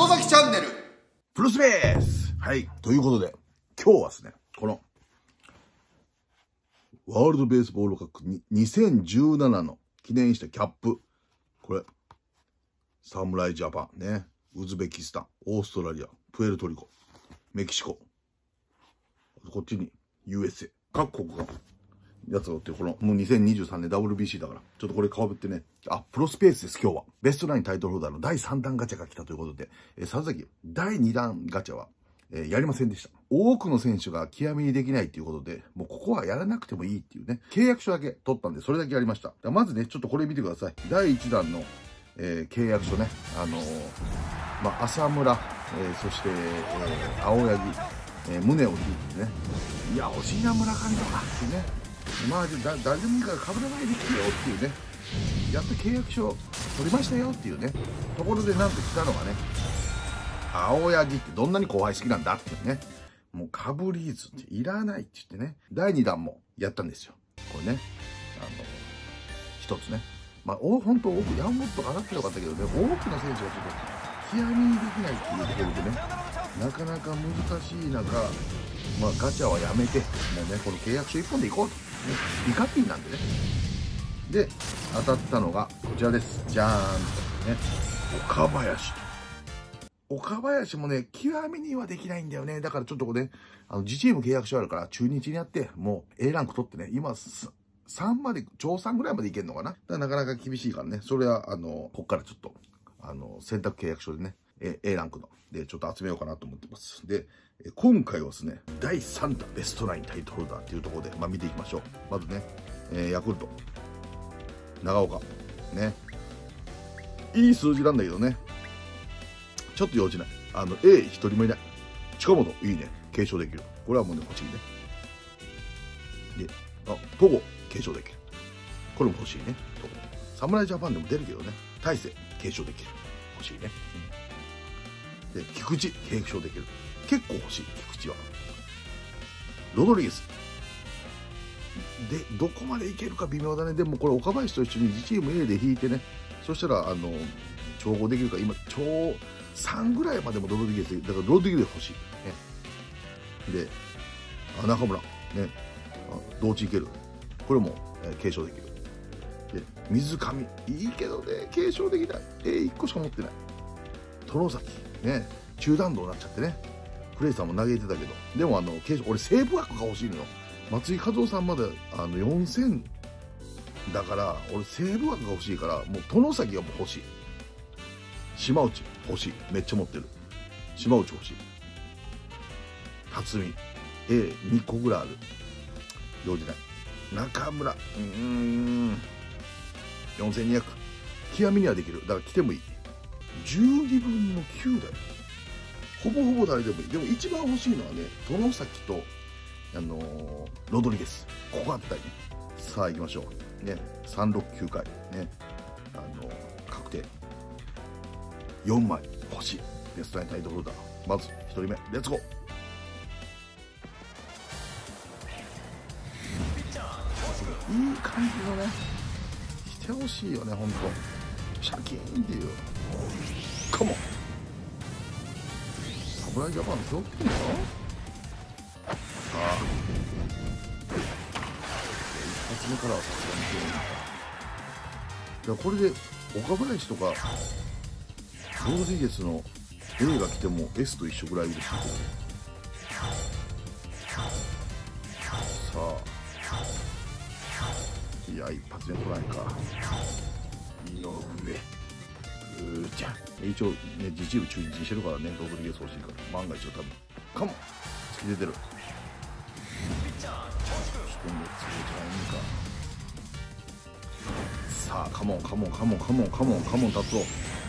外崎チャンネルプロスペース。はい。ということで、今日はですね、この、ワールドベースボールカップ2017の記念したキャップ。これ、侍ジャパンね、ウズベキスタン、オーストラリア、プエルトリコ、メキシコ、こっちに USA、各国がやつがおって、この、もう2023年 WBC だから、ちょっとこれ顔ぶってね、プロスペースです、今日は。ベストナインタイトルホルダーの第3弾ガチャが来たということで、佐々木、第2弾ガチャは、やりませんでした。多くの選手が極みにできないっていうことで、もうここはやらなくてもいいっていうね、契約書だけ取ったんで、それだけやりました。まずね、ちょっとこれ見てください。第1弾の、契約書ね、浅村、そして、青柳、宗を引いてね、いや、欲しいな、村上とかってね、まあ、誰でもいいから被らないで来てよっていうね、やっと契約書取りましたよっていうね、ところでなんと来たのがね、青柳ってどんなに後輩好きなんだっていうね、もうかぶりーずっていらないって言ってね、第2弾もやったんですよ。これね、一つね。まあ、本当多く、ヤンモットが上がってよかったけどね、多くの選手がちょっと極みにできないっていうところでね、なかなか難しい中、まあ、ガチャはやめて、もうね、この契約書1本でいこうと。ね、リカピンなんでね。で、当たったのがこちらです。じゃーんとね、岡林。岡林もね、極みにはできないんだよね。だからちょっとこれね、自チーム契約書あるから、中日にやって、もう A ランク取ってね、今、3まで、超3ぐらいまでいけるのかな。だからなかなか厳しいからね、それは、こっからちょっと、選択契約書でね、A ランクの、で、ちょっと集めようかなと思ってます。で、今回はですね、第3弾ベストナインタイトルホルダーっていうところで、まあ見ていきましょう。まずね、ヤクルト、長岡、ね。いい数字なんだけどね、ちょっと用事ない。A 一人もいない。近本、いいね。継承できる。これはもうね、欲しいね。で、戸郷、継承できる。これも欲しいね。戸郷。侍ジャパンでも出るけどね。大勢、継承できる。欲しいね。で、菊池、継承できる。結構欲しい、菊池は。ロドリゲス。で、どこまでいけるか微妙だね。でもこれ、岡林と一緒に自チーム A で引いてね。そしたら、調合できるか、今、3ぐらいまでもロドリゲス、だからロドリゲス欲しい。ね、で、中村、ね、同地いける。これも、継承できる。で、水上、いいけどね、継承できない。1個しか持ってない。外崎、ね、中断道になっちゃってね。クレイさんも投げてたけど、でも継承、俺西武枠が欲しいのよ。松井一夫さんまで4000だから、俺西武枠が欲しいから、もう外崎がもう欲しい。島内欲しい。めっちゃ持ってる。島内欲しい。辰巳 A2 個ぐらいある。用事ない。中村4200。極みにはできる。だから来てもいい。12分の9だよ。ほぼほぼ誰でもいい。でも一番欲しいのはね、外崎とロドリゲス。ここあったりね。さあ行きましょう。ね、369回ね、確定。4枚欲しい。ベストナインタイトルホルダー。まず1人目、レッツゴー。いい感じのね、来てほしいよね、ほんと。シャキーンっていう。カモン。侍ジャパン背負ってんだよ。さあ。一発目からはさすがにこれで、岡林とか、ロドリゲスの A が来ても S と一緒ぐらい嬉しいけどね。さあ。いや、一発目来ないか。井上。じゃあ、一応ね、自チーム中日にしてるからね、ロドリゲス欲しいから。万が一は多分。カモン突き出てる。ちょっとね、次じゃないか。さあ、カモン、カモン、カモン、カモン、カモン、カモン、立つぞ。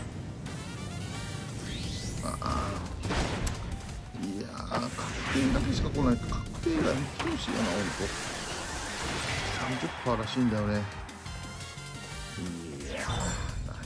いやー、確定だけしか来ない。確定が見てほしいよな、ほんと。30% らしいんだよね。いやー、ない。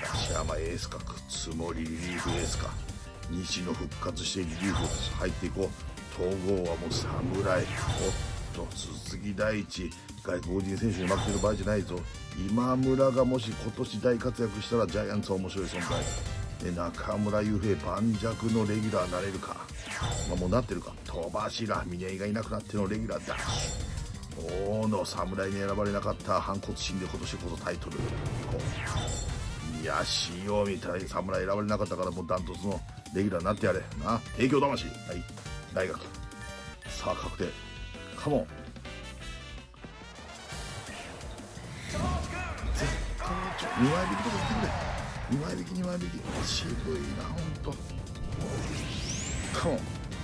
東山エースか、つもりリリーフエースか。西野復活してリリーフ入っていこう。統合はもう侍。おっと、鈴木大地。外国人選手に負けてる場合じゃないぞ。今村がもし今年大活躍したらジャイアンツは面白い存在。 で中村悠平盤石のレギュラーになれるか、もうなってるか。戸柱峰井がいなくなってのレギュラーダッシュ。大野侍に選ばれなかった反骨心で今年こそタイトル。いや塩見たい侍選ばれなかったからもうダントツのレギュラーになってやれな。帝京魂、はい、大学。さあ確定カモン。2枚引きとか言ってくれ。2枚引き2枚引き渋いなほんと。カモン。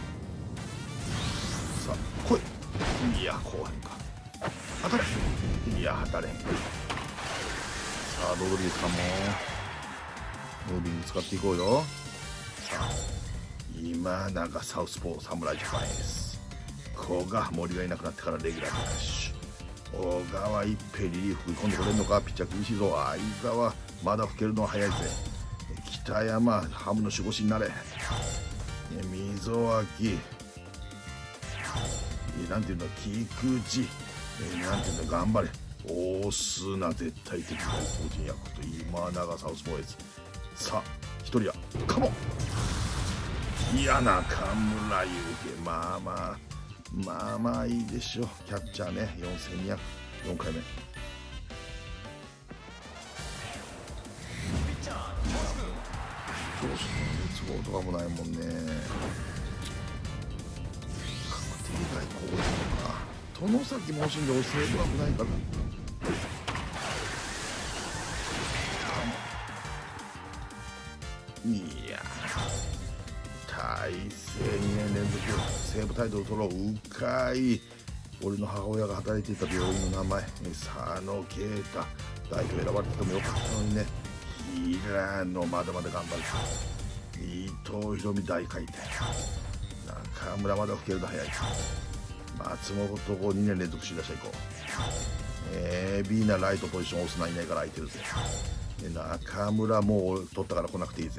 さあ来い。いや後編か。当たれ。いや当たれへん。さあロドリゲスかも。ロービング使っていこうよ。さあ今永サウスポー侍ジャパンエース古賀森がいなくなってからレギュラーダッシュ。小川一平リリーフ食い込んでこれんのか。ピッチャー厳しいぞ。相澤まだ吹けるのは早いぜ。北山ハムの守護神になれ。溝脇なんていうんだ菊池なんていうんだ頑張れ。大砂絶対的外国人役と今永サウスポーエース。さあ一人やカモン。いや中村悠平まあいいでしょう。キャッチャーね4200、4回目。投手の熱望とかもないもんね。確定外交流とか殿崎も欲しいんで俺西武は危ないから。いや大勢2年連続西武タイトル取ろう。うかい。俺の母親が働いていた病院の名前佐野啓太代表選ばれててもよかったのにね。平野まだまだ頑張る。伊藤博美大回転。中村まだ吹けるの早い。松本を2年連続首位打者いこう。ビーナライトポジション押すないないから空いてるぜ。中村もう取ったから来なくていいぜ。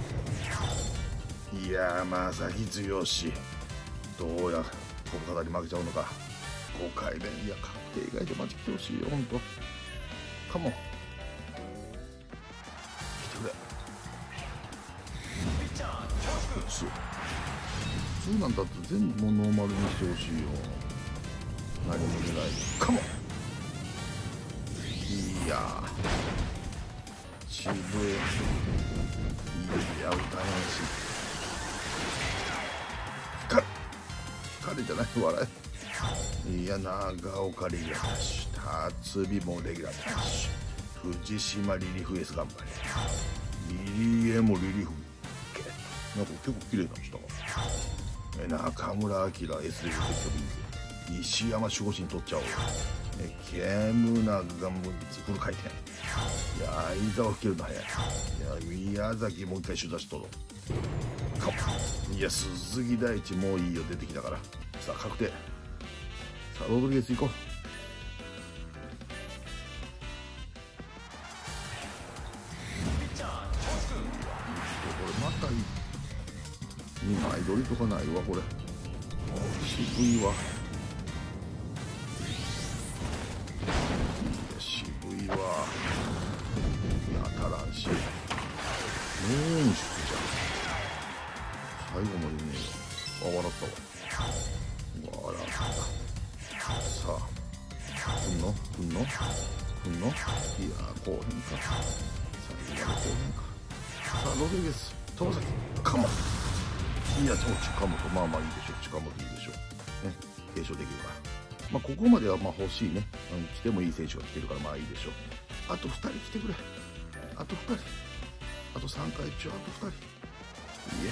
いや正木剛どうやここからに負けちゃうのか。5回目。いや確定以外でマジ来てほしいよほんと。カモン来てくれ。普通なんだって全部ノーマルにしてほしいよ。何も出ない。カモン。いや渋い。いや歌えんし光じゃない笑え。いや長岡レギュラーダッシュ。辰巳もレギュラーダッシュ。藤島リリーフエース頑張れ。リリエもリリーフなんか結構綺麗なのしたわ。中村晃 S で出てきてもいいぜ。石山守護神取っちゃおうよ。ケムナグがフル回転。いや相沢吹けるの早い。いや宮崎もう一回首出し取ろう。カモン。いや鈴木大地もういいよ出てきたから。さあ確定。さあロドリゲス行こう。これまた2枚取りとかないわこれ。渋いわ。渋いわ。当たらんし。演出じゃん。最後までねえよ。笑ったわ。笑った。さあ来んのいや後編か。最後まで後編か。さあロドリゲス遠崎カモン。いや近本まあいいでしょう。近本いいでしょうね。継承できるから。ここまでは欲しいね。来てもいい選手が来てるからまあいいでしょう。あと2人来てくれ。あと2人。あと3回中あと2人。いや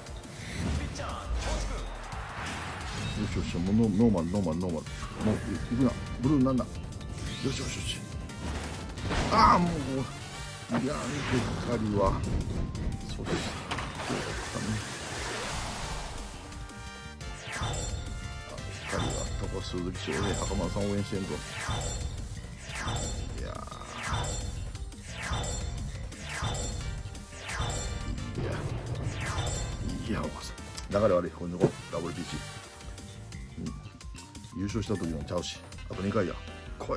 よしよしもうノーマルもう行くな。ブルーなんだ。よしああもういや光はそうだったね。光はとこ鈴木翔平袴田さん応援してんぞ。いや流れ悪い。これの WBC、優勝した時のちゃうし。あと2回や来い。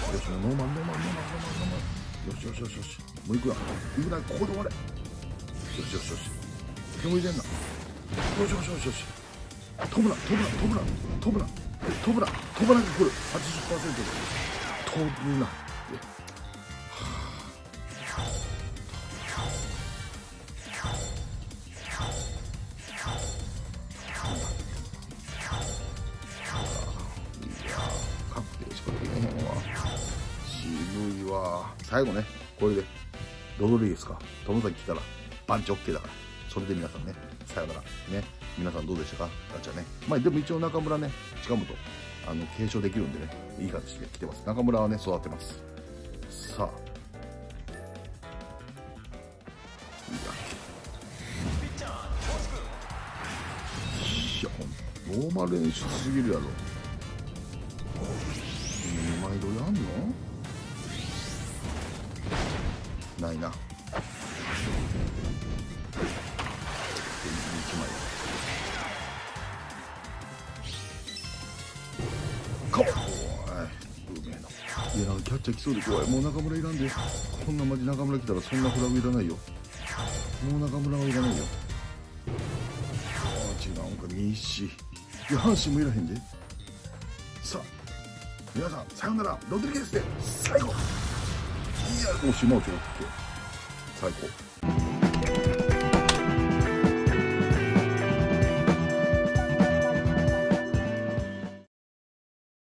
よし、もうノーマン。よし。もう行くな。ここで終われ。よし。手も入れんな。よし。飛ぶな。飛ばなきゃ来る。80%で。飛ぶなって。渋いわ。最後ね、これでロドリゲスか友崎来たらパンチ OK だから、それで皆さんね、さよならね。皆さんどうでしたか、ガチャね。まあでも一応中村ね、近本継承できるんでね、いい形で来てます。中村はね、育ってます。さあ、いや、ノーマル演出すぎるやろ。2枚色やんのないな。1枚かも。おい、うめえな。いや、なんかキャッチャー来そうで怖い。もう中村いらんで。こんなマジ中村来たらそんなフラグいらないよ。もう中村はいらないよ。違うんか、西。いや、阪神もいらへんで。さあ、皆さん、さよなら。ロドリゲスで最後。いや、もう島内が来て最高。